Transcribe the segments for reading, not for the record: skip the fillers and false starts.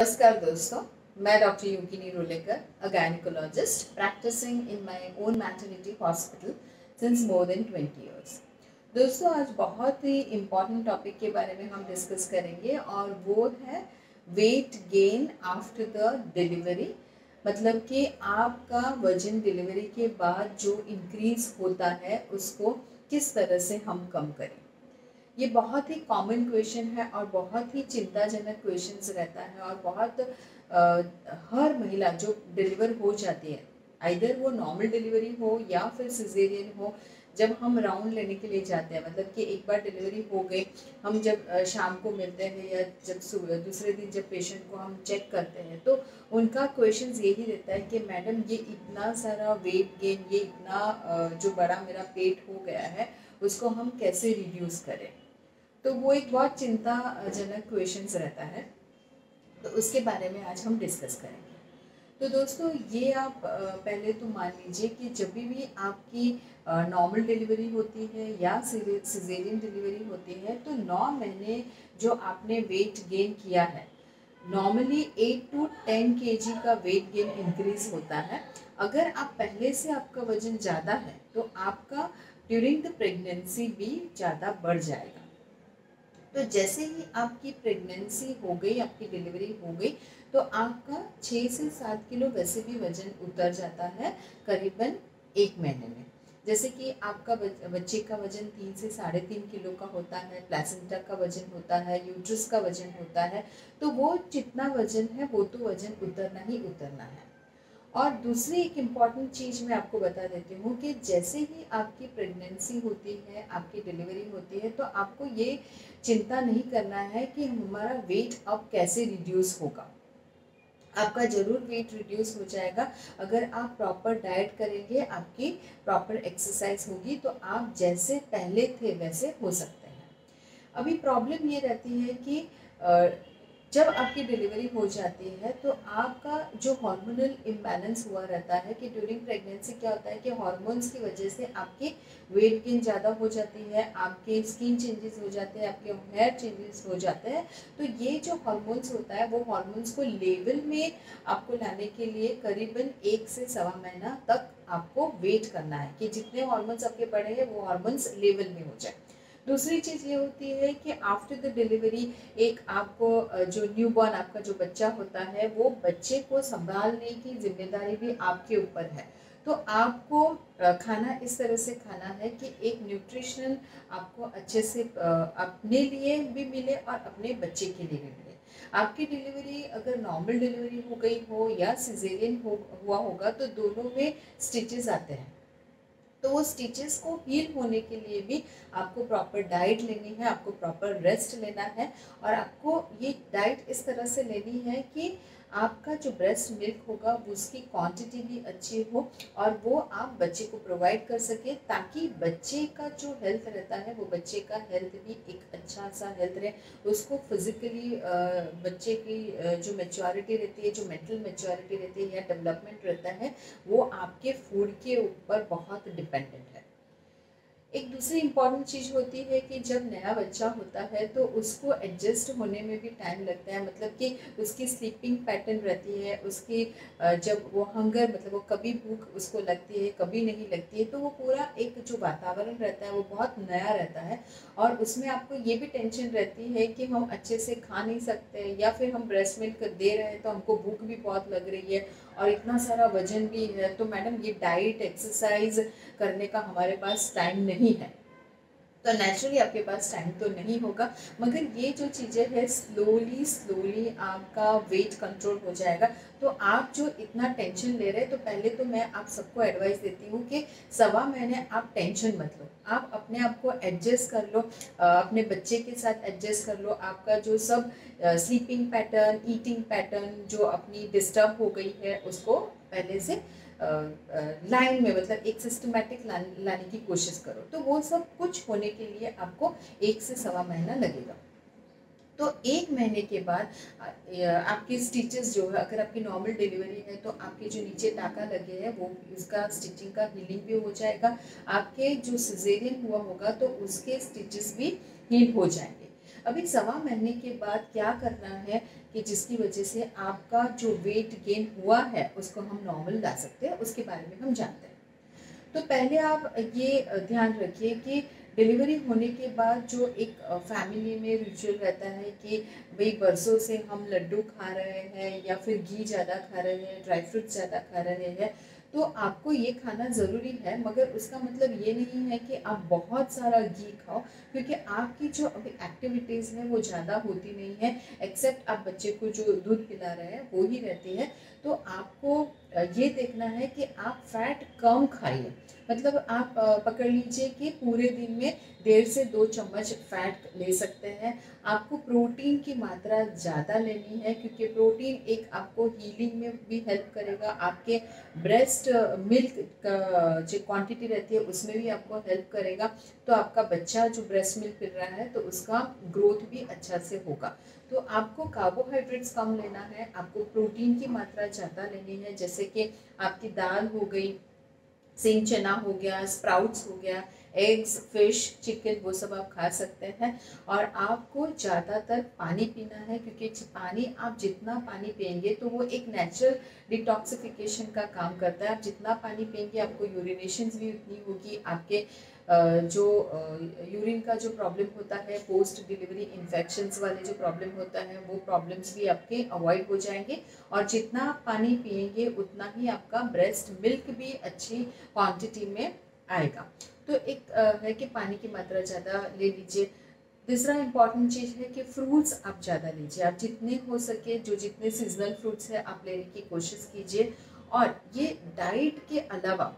नमस्कार दोस्तों, मैं doctor Yogini Rolekar, a gynecologist practicing in my own maternity hospital since more than 20 years. दोस्तों, आज बहुत ही इम्पॉर्टेंट टॉपिक के बारे में हम डिस्कस करेंगे और वो है weight gain after the delivery. मतलब कि आपका वजन डिलीवरी के बाद जो इंक्रीज होता है उसको किस तरह से हम कम करें। ये बहुत ही कॉमन क्वेश्चन है और बहुत ही चिंताजनक क्वेश्चंस रहता है और बहुत हर महिला जो डिलीवर हो जाती है, आइदर वो नॉर्मल डिलीवरी हो या फिर सिजेरियन हो, जब हम राउंड लेने के लिए जाते हैं, मतलब कि एक बार डिलीवरी हो गई, हम जब शाम को मिलते हैं या जब दूसरे दिन जब पेशेंट को हम चेक करते हैं तो उनका क्वेश्चन यही रहता है कि मैडम ये इतना सारा वेट गेन, ये इतना जो बड़ा मेरा पेट हो गया है उसको हम कैसे रिड्यूस करें। तो वो एक बहुत चिंताजनक क्वेश्चंस रहता है, तो उसके बारे में आज हम डिस्कस करेंगे। तो दोस्तों, ये आप पहले तो मान लीजिए कि जब भी आपकी नॉर्मल डिलीवरी होती है या सिजेरियन डिलीवरी होती है तो 9 महीने जो आपने वेट गेन किया है, नॉर्मली 8 to 10 kg का वेट गेन इंक्रीज होता है। अगर आप पहले से आपका वजन ज़्यादा है तो आपका ड्यूरिंग द प्रेगनेंसी भी ज़्यादा बढ़ जाएगा। तो जैसे ही आपकी प्रेगनेंसी हो गई, आपकी डिलीवरी हो गई, तो आपका 6 से 7 किलो वैसे भी वजन उतर जाता है करीबन 1 महीने में। जैसे कि आपका बच्चे का वजन 3 से 3.5 किलो का होता है, प्लेसेंटा का वजन होता है, यूट्रस का वजन होता है, तो वो जितना वजन है वो तो वजन उतरना ही उतरना है। और दूसरी एक इम्पॉर्टेंट चीज़ मैं आपको बता देती हूँ कि जैसे ही आपकी प्रेगनेंसी होती है, आपकी डिलीवरी होती है, तो आपको ये चिंता नहीं करना है कि हमारा वेट अब कैसे रिड्यूस होगा। आपका ज़रूर वेट रिड्यूस हो जाएगा अगर आप प्रॉपर डाइट करेंगे, आपकी प्रॉपर एक्सरसाइज होगी, तो आप जैसे पहले थे वैसे हो सकते हैं। अभी प्रॉब्लम ये रहती है कि जब आपकी डिलीवरी हो जाती है तो आपका जो हार्मोनल इम्बैलेंस हुआ रहता है कि ड्यूरिंग प्रेगनेंसी क्या होता है कि हार्मोन्स की वजह से आपके वेट गेन ज़्यादा हो जाती है, आपके स्किन चेंजेस हो जाते हैं, आपके हेयर चेंजेस हो जाते हैं। तो ये जो हार्मोन्स होता है वो हार्मोन्स को लेवल में आपको लाने के लिए करीबन 1 से सवा महीना तक आपको वेट करना है कि जितने हार्मोन्स आपके बढ़े हैं वो हार्मोन्स लेवल में हो जाए। दूसरी चीज़ ये होती है कि आफ्टर द डिलीवरी एक आपको जो न्यूबॉर्न आपका जो बच्चा होता है वो बच्चे को संभालने की जिम्मेदारी भी आपके ऊपर है। तो आपको खाना इस तरह से खाना है कि एक न्यूट्रिशन आपको अच्छे से अपने लिए भी मिले और अपने बच्चे के लिए भी मिले। आपकी डिलीवरी अगर नॉर्मल डिलीवरी हो गई हो या सिजेरियन हुआ होगा तो दोनों में स्टिचेस आते हैं, तो वो स्टिचेस को हील होने के लिए भी आपको प्रॉपर डाइट लेनी है, आपको प्रॉपर रेस्ट लेना है और आपको ये डाइट इस तरह से लेनी है कि आपका जो ब्रेस्ट मिल्क होगा उसकी क्वांटिटी भी अच्छी हो और वो आप बच्चे को प्रोवाइड कर सके, ताकि बच्चे का जो हेल्थ रहता है वो बच्चे का हेल्थ भी एक अच्छा सा हेल्थ रहे। उसको फिजिकली बच्चे की जो मैच्योरिटी रहती है, जो मेंटल मैच्योरिटी रहती है या डेवलपमेंट रहता है, वो आपके फूड के ऊपर बहुत डिपेंडेंट है। एक दूसरी इम्पॉर्टेंट चीज़ होती है कि जब नया बच्चा होता है तो उसको एडजस्ट होने में भी टाइम लगता है, मतलब कि उसकी स्लीपिंग पैटर्न रहती है, उसकी जब वो हंगर, मतलब वो कभी भूख उसको लगती है कभी नहीं लगती है, तो वो पूरा एक जो वातावरण रहता है वो बहुत नया रहता है और उसमें आपको ये भी टेंशन रहती है कि हम अच्छे से खा नहीं सकते या फिर हम ब्रेस्ट मिल्क दे रहे हैं तो हमको भूख भी बहुत लग रही है और इतना सारा वजन भी है, तो मैडम ये डाइट एक्सरसाइज करने का हमारे पास टाइम नहीं है। तो नेचुरली आपके पास टाइम तो नहीं होगा, मगर ये जो चीज़ें हैं स्लोली स्लोली आपका वेट कंट्रोल हो जाएगा। तो आप जो इतना टेंशन ले रहे हैं, तो पहले तो मैं आप सबको एडवाइस देती हूँ कि सवा महीने आप टेंशन मत लो, आप अपने आप को एडजस्ट कर लो, अपने बच्चे के साथ एडजस्ट कर लो। आपका जो सब स्लीपिंग पैटर्न, ईटिंग पैटर्न जो अपनी डिस्टर्ब हो गई है उसको पहले से लाइन में, मतलब एक सिस्टमैटिक लाने की कोशिश करो। तो वो सब कुछ होने के लिए आपको 1 से सवा महीना लगेगा। तो 1 महीने के बाद आपके स्टिचेस जो है, अगर आपकी नॉर्मल डिलीवरी है तो आपके जो नीचे टाका लगे हैं वो उसका स्टिचिंग का हीलिंग भी हो जाएगा। आपके जो सिजेरियन हुआ होगा तो उसके स्टिचेस भी हील हो जाएंगे। अभी 1.25 महीने के बाद क्या करना है कि जिसकी वजह से आपका जो वेट गेन हुआ है उसको हम नॉर्मल ला सकते हैं, उसके बारे में हम जानते हैं। तो पहले आप ये ध्यान रखिए कि डिलीवरी होने के बाद जो एक फैमिली में रिचुअल रहता है कि भाई बरसों से हम लड्डू खा रहे हैं या फिर घी ज़्यादा खा रहे हैं, ड्राई फ्रूट्स ज़्यादा खा रहे हैं, तो आपको ये खाना ज़रूरी है, मगर उसका मतलब ये नहीं है कि आप बहुत सारा घी खाओ, क्योंकि आपकी जो अभी एक्टिविटीज़ है वो ज़्यादा होती नहीं है, एक्सेप्ट आप बच्चे को जो दूध पिला रहे हैं वो ही रहती है। तो आपको ये देखना है कि आप फैट कम खाइए, मतलब आप पकड़ लीजिए कि पूरे दिन में 1.5 से 2 चम्मच फैट ले सकते हैं। आपको प्रोटीन की मात्रा ज़्यादा लेनी है, क्योंकि प्रोटीन एक आपको हीलिंग में भी हेल्प करेगा, आपके ब्रेस्ट मिल्क का जो क्वांटिटी रहती है उसमें भी आपको हेल्प करेगा। तो आपका बच्चा जो ब्रेस्ट मिल्क पी रहा है तो उसका ग्रोथ भी अच्छा से होगा। तो आपको कार्बोहाइड्रेट्स कम लेना है, आपको प्रोटीन की मात्रा ज़्यादा लेनी है, जैसे कि आपकी दाल हो गई, सेम चना हो गया, स्प्राउट्स हो गया, एग्स, फिश, चिकन, वो सब आप खा सकते हैं। और आपको ज़्यादातर पानी पीना है, क्योंकि पानी आप जितना पानी पिएंगे तो वो एक नेचुरल डिटॉक्सिफिकेशन का काम करता है। आप जितना पानी पिएंगे आपको यूरिनेशंस भी उतनी होगी, आपके जो यूरिन का जो प्रॉब्लम होता है, पोस्ट डिलीवरी इन्फेक्शंस वाले जो प्रॉब्लम होता है, वो प्रॉब्लम्स भी आपके अवॉइड हो जाएंगे। और जितना आप पानी पिएंगे उतना ही आपका ब्रेस्ट मिल्क भी अच्छी क्वांटिटी में आएगा। तो एक है कि पानी की मात्रा ज़्यादा ले लीजिए। दूसरा इम्पॉर्टेंट चीज़ है कि फ्रूट्स आप ज़्यादा लीजिए, आप जितने हो सके जो जितने सीजनल फ्रूट्स है आप लेने की कोशिश कीजिए। और ये डाइट के अलावा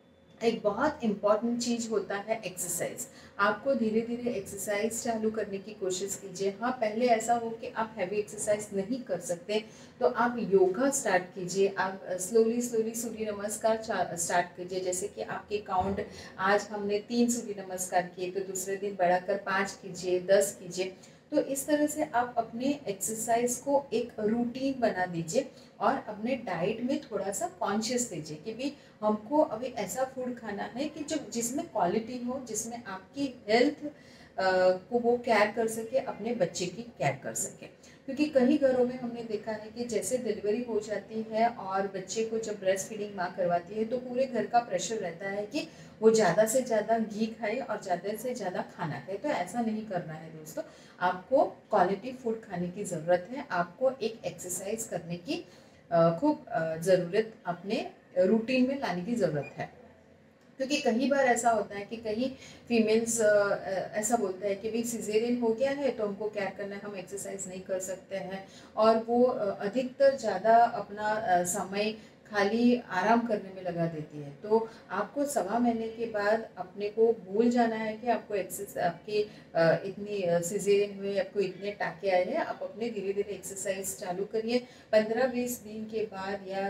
एक बहुत इम्पॉर्टेंट चीज़ होता है एक्सरसाइज। आपको धीरे धीरे एक्सरसाइज चालू करने की कोशिश कीजिए। हाँ, पहले ऐसा हो कि आप हैवी एक्सरसाइज नहीं कर सकते तो आप योगा स्टार्ट कीजिए, आप स्लोली स्लोली सूर्य नमस्कार स्टार्ट कीजिए। जैसे कि आपके काउंट, आज हमने 3 सूर्य नमस्कार किए तो दूसरे दिन बढ़ाकर 5 कीजिए, 10 कीजिए। तो इस तरह से आप अपने एक्सरसाइज को एक रूटीन बना दीजिए और अपने डाइट में थोड़ा सा कॉन्शियस दीजिए कि भी हमको अभी ऐसा फूड खाना है कि जो जिसमें क्वालिटी हो, जिसमें आपकी हेल्थ को वो केयर कर सके, अपने बच्चे की केयर कर सके। क्योंकि कई घरों में हमने देखा है कि जैसे डिलीवरी हो जाती है और बच्चे को जब ब्रेस्ट फीडिंग माँ करवाती है तो पूरे घर का प्रेशर रहता है कि वो ज़्यादा से ज़्यादा घी खाए और ज़्यादा से ज़्यादा खाना खाए। तो ऐसा नहीं करना है दोस्तों, आपको क्वालिटी फूड खाने की ज़रूरत है, आपको एक एक्सरसाइज करने की खूब ज़रूरत अपने रूटीन में लाने की ज़रूरत है। क्योंकि कई बार ऐसा होता है कि कई फीमेल्स ऐसा बोलते हैं कि भाई सिजेरियन हो गया है तो हमको क्या करना है, हम एक्सरसाइज नहीं कर सकते हैं, और वो अधिकतर ज़्यादा अपना समय खाली आराम करने में लगा देती है। तो आपको 1.25 महीने के बाद अपने को भूल जाना है कि आपको एक्सरसाइज, आपकी इतनी सिजेरियन हुए, आपको इतने टाके आए हैं, आप अपने धीरे धीरे एक्सरसाइज चालू करिए। 15-20 दिन के बाद या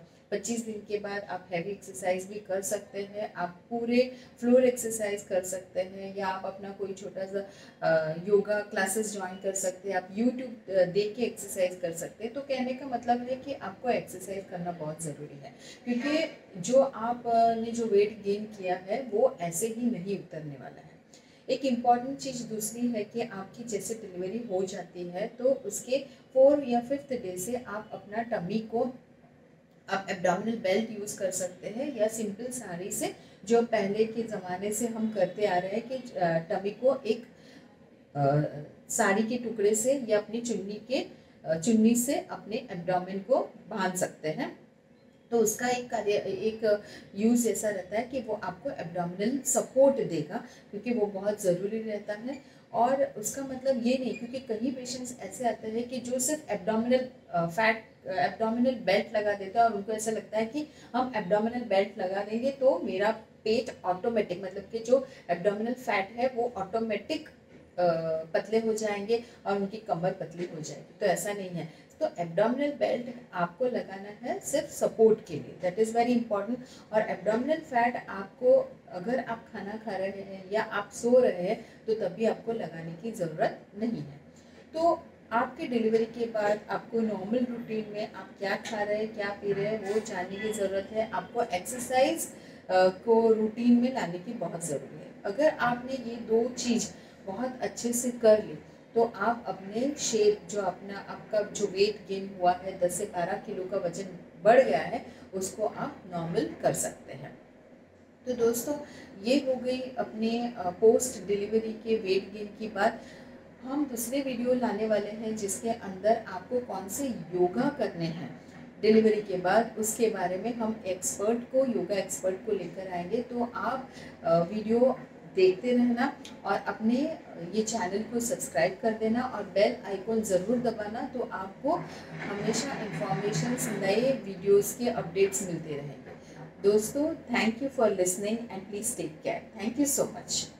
25 दिन के बाद आप हैवी एक्सरसाइज भी कर सकते हैं, आप पूरे फ्लोर एक्सरसाइज कर सकते हैं, या आप अपना कोई छोटा सा योगा क्लासेस ज्वाइन कर सकते हैं, आप यूट्यूब देख के एक्सरसाइज कर सकते हैं। तो कहने का मतलब है कि आपको एक्सरसाइज करना बहुत ज़रूरी है, क्योंकि जो आपने जो वेट गेन किया है वो ऐसे ही नहीं उतरने वाला है। एक इम्पॉर्टेंट चीज़ दूसरी है कि आपकी जैसे डिलीवरी हो जाती है तो उसके 4 या 5th डे से आप अपना टमी को, आप एब्डोमिनल बेल्ट यूज़ कर सकते हैं, या सिंपल साड़ी से, जो पहले के ज़माने से हम करते आ रहे हैं कि टमी को एक साड़ी के टुकड़े से या अपनी चुन्नी से अपने एब्डोमेन को बांध सकते हैं। तो उसका एक यूज़ ऐसा रहता है कि वो आपको एब्डोमिनल सपोर्ट देगा, क्योंकि वो बहुत ज़रूरी रहता है। और उसका मतलब ये नहीं, क्योंकि कई पेशेंट्स ऐसे आते हैं कि जो सिर्फ एब्डोमिनल बेल्ट लगा देते हैं और उनको ऐसा लगता है कि हम एब्डोमिनल बेल्ट लगा देंगे तो मेरा पेट ऑटोमेटिक, मतलब कि जो एब्डोमिनल फैट है वो ऑटोमेटिक पतले हो जाएंगे और उनकी कमर पतली हो जाएगी। तो ऐसा नहीं है। तो एब्डोमिनल बेल्ट आपको लगाना है सिर्फ सपोर्ट के लिए, दैट इज़ वेरी इंपॉर्टेंट। और एब्डोमिनल फैट आपको, अगर आप खाना खा रहे हैं या आप सो रहे हैं तो तभी आपको लगाने की ज़रूरत नहीं है। तो आपकी डिलीवरी के बाद आपको नॉर्मल रूटीन में आप क्या खा रहे हैं, क्या पी रहे हैं, वो जानने की ज़रूरत है। आपको एक्सरसाइज को रूटीन में लाने की बहुत ज़रूरी है। अगर आपने ये 2 चीज़ बहुत अच्छे से कर ली तो तो आप अपने शेप जो आपका जो वेट गेन हुआ है 10 से 12 किलो का वजन बढ़ गया है उसको आप नॉर्मल कर सकते हैं। तो दोस्तों ये हो गई अपने पोस्ट डिलीवरी के वेट गेन की बात। हम दूसरे वीडियो लाने वाले हैं जिसके अंदर आपको कौन से योगा करने हैं डिलीवरी के बाद, उसके बारे में हम योगा एक्सपर्ट को लेकर आएंगे। तो आप वीडियो देखते रहना और अपने ये चैनल को सब्सक्राइब कर देना और बेल आइकॉन ज़रूर दबाना, तो आपको हमेशा इंफॉर्मेशंस नए वीडियोस के अपडेट्स मिलते रहेंगे। दोस्तों, thank you for listening and please take care. Thank you so much.